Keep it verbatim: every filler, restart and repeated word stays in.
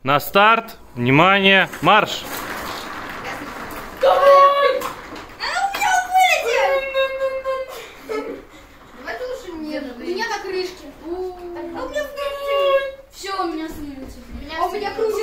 На старт. Внимание. Марш. Давай! А у меня вылетел! Давайте лучше мне. У меня на крышке. А у меня в крышке. Все, у меня становится. А у меня кружка.